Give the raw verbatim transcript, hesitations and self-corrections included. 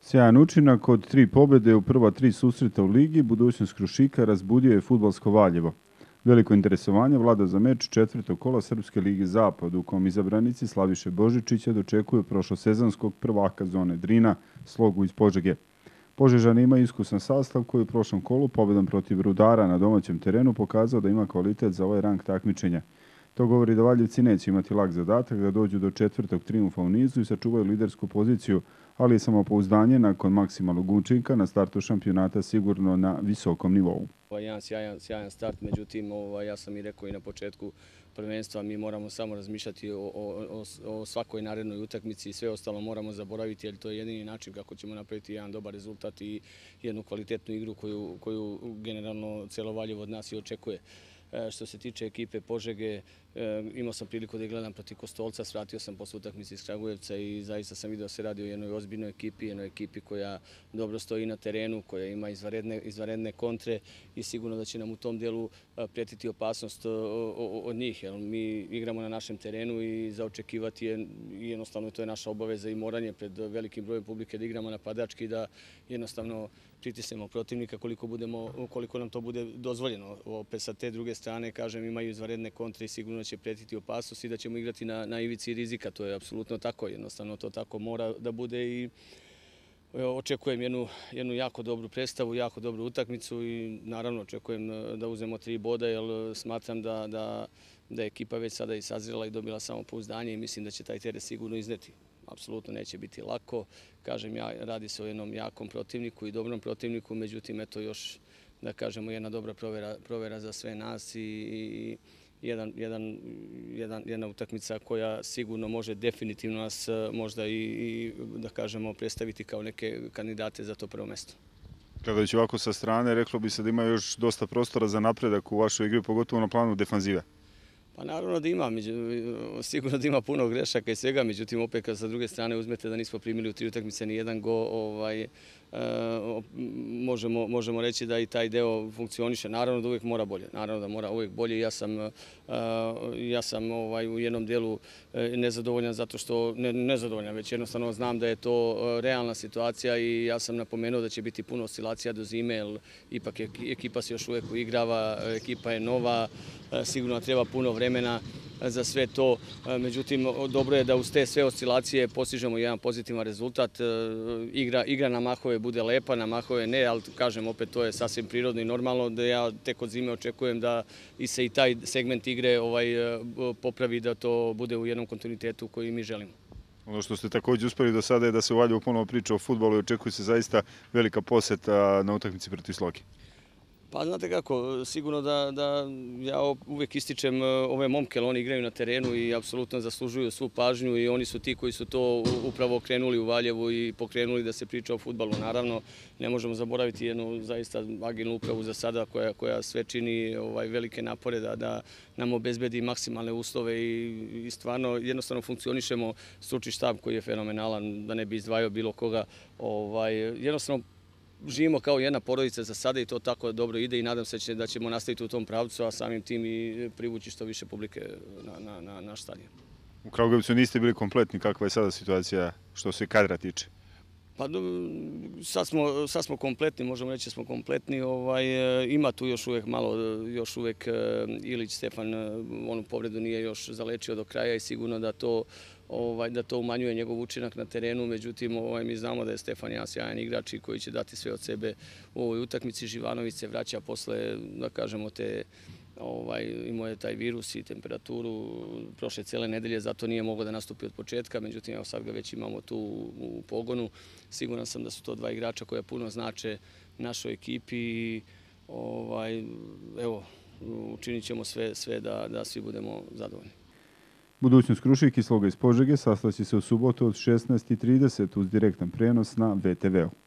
Sjajan učinak od tri pobjede u prva tri susreta u ligi, budućnost Krušika razbudio je fudbalsko Valjevo. Veliko interesovanje vlada za meč četvrtog kola Srpske lige Zapad, u kom izabranici Slaviše Božičića dočekuju prošlosezonskog prvaka zone Drina, Slogu iz Požege. Požežani ima iskusan sastav koji u prošlom kolu pobjedom protiv Rudara na domaćem terenu pokazao da ima kvalitet za ovaj rang takmičenja. To govori da Valjevci neće imati lak zadatak da dođu do četvrtog triumfa u nizu i sačuvaju lidersku poziciju, ali je samopouzdanje nakon maksimalnog učinka na startu šampionata sigurno na visokom nivou. Ovo je jedan sjajan, sjajan start, međutim ovaj, ja sam i rekao i na početku prvenstva, mi moramo samo razmišljati o, o, o svakoj narednoj utakmici i sve ostalo moramo zaboraviti, jer to je jedini način kako ćemo napraviti jedan dobar rezultat i jednu kvalitetnu igru koju, koju generalno cijelo Valjevo od nas i očekuje. Što se tiče ekipe Požege, imao sam priliku da gledam protiv Kostolca, svratio sam posle utakmice iz Kragujevca i zaista sam vidio da se radi o jednoj ozbiljnoj ekipi, jednoj ekipi koja dobro stoji na terenu, koja ima izvanredne, izvanredne kontre i sigurno da će nam u tom dijelu prijetiti opasnost od njih. Jer mi igramo na našem terenu i za očekivati je, jednostavno to je naša obaveza i moranje pred velikim brojem publike da igramo napadački, da jednostavno pritisnemo protivnika koliko, budemo, koliko nam to bude dozvoljeno. Opet sa te druge strane, kažem, imaju izvanredne kontre i sigurno će pretiti opasnost i da ćemo igrati na, na ivici rizika. To je apsolutno tako, jednostavno to tako mora da bude i očekujem jednu, jednu jako dobru predstavu, jako dobru utakmicu i naravno očekujem da uzmemo tri boda jer smatram da, da, da je ekipa već sada i sazrela i dobila samopouzdanje i mislim da će taj teret sigurno izneti. Apsolutno neće biti lako. Kažem, ja, radi se o jednom jakom protivniku i dobrom protivniku, međutim, eto još, da kažemo, jedna dobra provera, provera za sve nas i, i jedan, jedan, jedan, jedna utakmica koja sigurno može definitivno nas možda i, i da kažemo, predstaviti kao neke kandidate za to prvo mesto. Gledajući ovako sa strane, reklo bi se da ima još dosta prostora za napredak u vašoj igri, pogotovo na planu defanzive. Pa naravno da ima, sigurno da ima puno grešaka i svega, međutim opet kad sa druge strane uzmete da nismo primili u tri utakmice ni jedan go, ovaj, možemo, možemo reći da i taj deo funkcioniše. Naravno da uvijek mora bolje, naravno da mora uvijek bolje. Ja sam, ja sam ovaj, u jednom delu nezadovoljan zato što, ne nezadovoljan, već jednostavno znam da je to realna situacija i ja sam napomenuo da će biti puno oscilacija do zime, jer ipak ekipa se još uvijek uigrava, ekipa je nova, sigurno treba puno vremena za sve to. Međutim, dobro je da uz te sve oscilacije postižemo jedan pozitivan rezultat. Igra, igra na mahove bude lepa, na mahove ne, ali kažem opet to je sasvim prirodno i normalno da ja tek od zime očekujem da i se i taj segment igre ovaj, popravi, da to bude u jednom kontinuitetu koji mi želimo. Ono što ste također uspeli do sada je da se u Valjevu ponovo priča o fudbalu i očekuje se zaista velika poseta na utakmici protiv Slogi. Pa znate kako, sigurno da, da ja uvijek ističem ove momke, oni igraju na terenu i apsolutno zaslužuju svu pažnju i oni su ti koji su to upravo krenuli u Valjevu i pokrenuli da se priča o fudbalu. Naravno, ne možemo zaboraviti jednu zaista agilnu upravu za sada koja, koja sve čini ovaj, velike napore da, da nam obezbedi maksimalne uslove i, i stvarno jednostavno funkcionišemo. Stručni štab koji je fenomenalan, da ne bi izdvajao bilo koga, ovaj, jednostavno živimo kao jedna porodica za sada i to tako dobro ide i nadam se da ćemo nastaviti u tom pravcu, a samim tim i privući što više publike na, na, na naš stadion. U Kragujevcu niste bili kompletni, kakva je sada situacija što se kadra tiče? Pa sad smo, sad smo kompletni, možemo reći da smo kompletni. Ovaj, ima tu još uvijek malo, još uvijek Ilić Stefan onu povredu nije još zalečio do kraja i sigurno da to, ovaj, da to umanjuje njegov učinak na terenu. Međutim, ovaj, mi znamo da je Stefan jedan sjajan igrač i koji će dati sve od sebe u ovoj utakmici. Živanović se vraća posle, da kažemo, te Ovaj, imao je taj virus i temperaturu prošle cijele nedelje, zato nije mogao da nastupi od početka, međutim evo sad ga već imamo tu u pogonu. Siguran sam da su to dva igrača koja puno znače našoj ekipi i ovaj, evo, učinit ćemo sve, sve da, da svi budemo zadovoljni. Budućnost Krušik i Sloga iz Požege sastaće se u subotu od šesnaest i trideset uz direktan prenos na ve te veu.